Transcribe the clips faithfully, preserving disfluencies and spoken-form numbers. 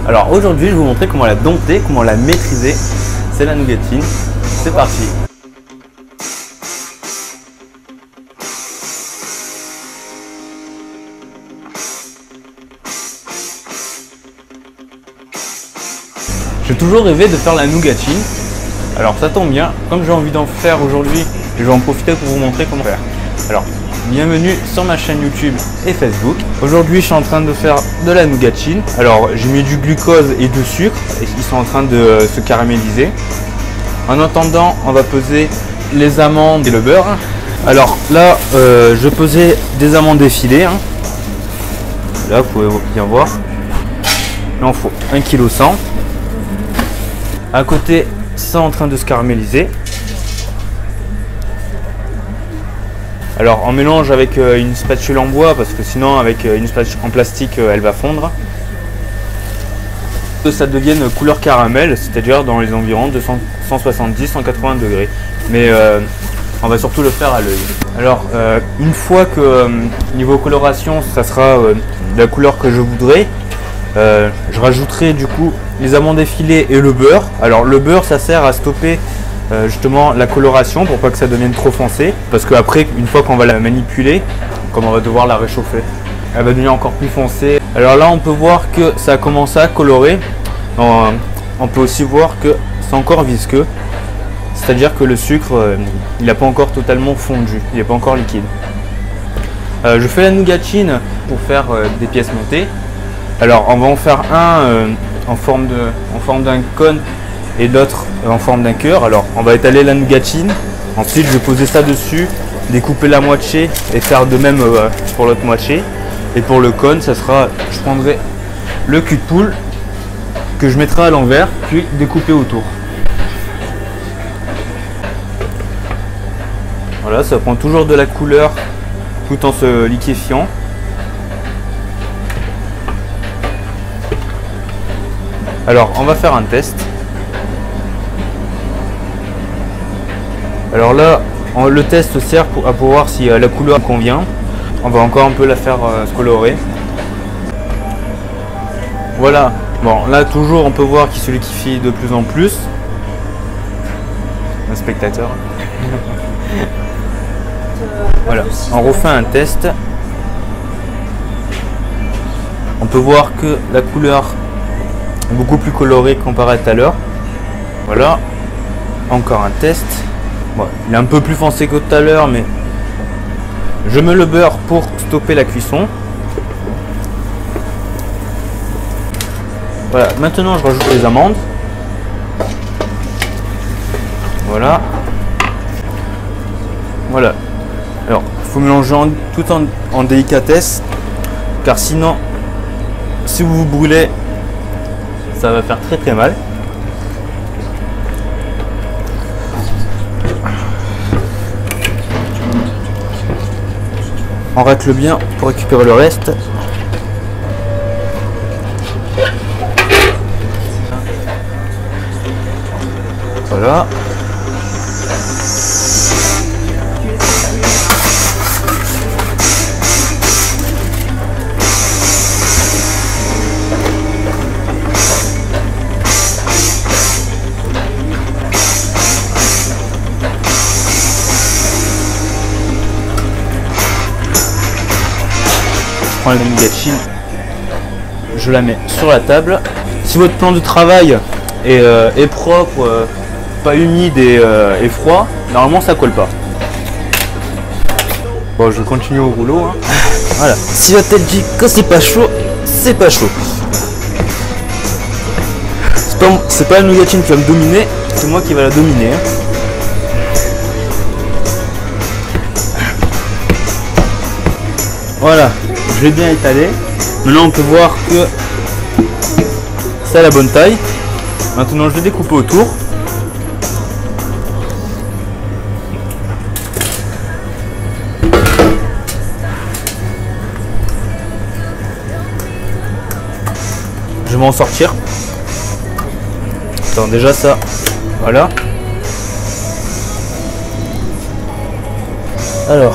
Alors aujourd'hui, je vais vous montrer comment la dompter, comment la maîtriser. C'est la nougatine. C'est parti. J'ai toujours rêvé de faire la nougatine. Alors ça tombe bien, comme j'ai envie d'en faire aujourd'hui, je vais en profiter pour vous montrer comment faire. Alors, bienvenue sur ma chaîne YouTube et Facebook. Aujourd'hui, je suis en train de faire de la nougatine. Alors, j'ai mis du glucose et du sucre et ils sont en train de se caraméliser. En attendant, on va peser les amandes et le beurre. Alors là, euh, je pesais des amandes effilées. Hein. Là, vous pouvez bien voir. Là, il faut un virgule cent kilos. À côté, ça en train de se caraméliser. Alors on mélange avec une spatule en bois parce que sinon avec une spatule en plastique elle va fondre. Que ça devienne couleur caramel, c'est-à-dire dans les environs de cent soixante-dix à cent quatre-vingts degrés. Mais euh, on va surtout le faire à l'œil. Alors euh, une fois que euh, niveau coloration ça sera euh, de la couleur que je voudrais, euh, je rajouterai du coup les amandes effilées et le beurre. Alors le beurre ça sert à stopper Euh, justement la coloration pour pas que ça devienne trop foncé, parce qu'après une fois qu'on va la manipuler, comme on va devoir la réchauffer, elle va devenir encore plus foncée. Alors là on peut voir que ça a commencé à colorer. On, on peut aussi voir que c'est encore visqueux, c'est à dire que le sucre euh, il n'a pas encore totalement fondu, il n'est pas encore liquide. Euh, je fais la nougatine pour faire euh, des pièces montées. Alors on va en faire un euh, en forme de en forme d'un cône et d'autres en forme d'un cœur. Alors on va étaler la nougatine, ensuite je vais poser ça dessus, découper la moitié et faire de même euh, pour l'autre moitié. Et pour le cône, ça sera, je prendrai le cul de poule que je mettrai à l'envers puis découper autour. Voilà, ça prend toujours de la couleur tout en se liquéfiant. Alors on va faire un test. Alors là, on, le test sert pour, à pour voir si euh, la couleur convient. On va encore un peu la faire euh, se colorer. Voilà. Bon, là toujours on peut voir qu'il se liquéfie de plus en plus. Un spectateur. Voilà. On refait un test. On peut voir que la couleur est beaucoup plus colorée comparée à tout à l'heure. Voilà. Encore un test. Bon, il est un peu plus foncé que tout à l'heure, mais je mets le beurre pour stopper la cuisson. Voilà, maintenant je rajoute les amandes. Voilà. Voilà. Alors, il faut mélanger en, tout en, en délicatesse, car sinon, si vous vous brûlez, ça va faire très très mal. On racle bien pour récupérer le reste. Voilà. Je prends la nougatine, je la mets sur la table. Si votre plan de travail est, euh, est propre, euh, pas humide et, euh, et froid, normalement ça colle pas. Bon, je continue au rouleau. Hein. Voilà. Si la tête dit que c'est pas chaud, c'est pas chaud. C'est pas, c'est pas la nougatine qui va me dominer, c'est moi qui va la dominer. Hein. Voilà. Je l'ai bien étalé. Maintenant on peut voir que c'est à la bonne taille. Maintenant je vais découper autour. Je vais m'en sortir. Attends, déjà ça. Voilà. Alors.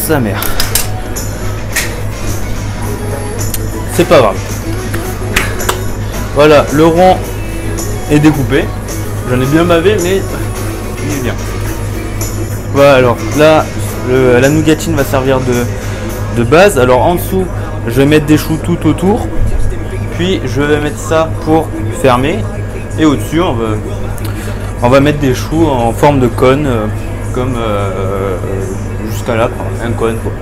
sa mère. C'est pas grave. Voilà, le rond est découpé. J'en ai bien bavé, mais il est bien. Voilà, alors là, le, la nougatine va servir de, de base. Alors en dessous, je vais mettre des choux tout autour. Puis je vais mettre ça pour fermer. Et au-dessus, on va, on va mettre des choux en forme de cône, euh, comme euh, jusqu'à là, un cône quoi.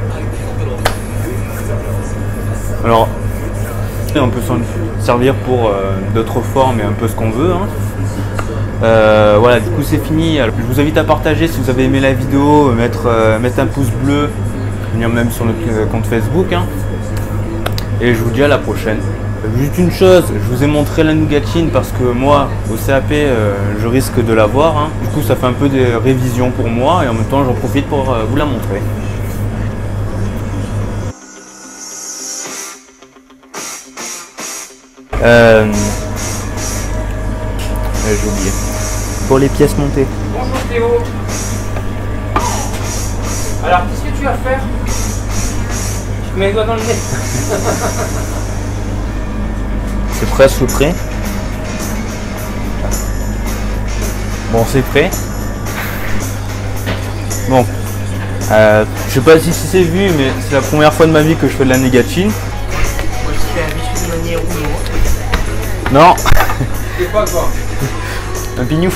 Alors, on peut s'en servir pour euh, d'autres formes et un peu ce qu'on veut. Hein. Euh, voilà, du coup c'est fini. Alors, je vous invite à partager si vous avez aimé la vidéo, mettre, euh, mettre un pouce bleu, venir même sur notre euh, compte Facebook. Hein. Et je vous dis à la prochaine. Juste une chose, je vous ai montré la nougatine parce que moi, au C A P, euh, je risque de l'avoir. Hein. Du coup, ça fait un peu des révisions pour moi et en même temps, j'en profite pour euh, vous la montrer. Euh... J'ai oublié. Pour les pièces montées. Bonjour Théo. Alors, qu'est-ce que tu vas faire? Je mets les doigts dans le nez. C'est presque prêt. Bon, c'est prêt. Bon. Euh, je sais pas si c'est vu, mais c'est la première fois de ma vie que je fais de la nougatine. Moi, je fais habitué de manière rouleau. Non. C'est quoi quoi? Un pignou.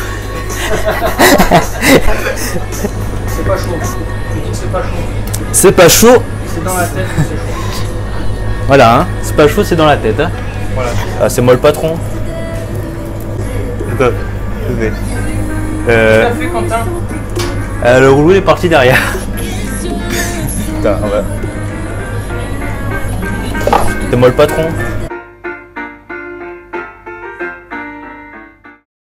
C'est pas chaud. Je dis que c'est pas chaud. C'est pas chaud. C'est dans la tête que c'est chaud. Voilà, hein. C'est pas chaud, c'est dans la tête. Hein. Voilà. Ah, c'est moi le patron. Attends, je vais. Euh, Qu'est-ce que t'as fait, Quentin? euh, le rouleau est parti derrière. Putain, ouais. C'est moi le patron.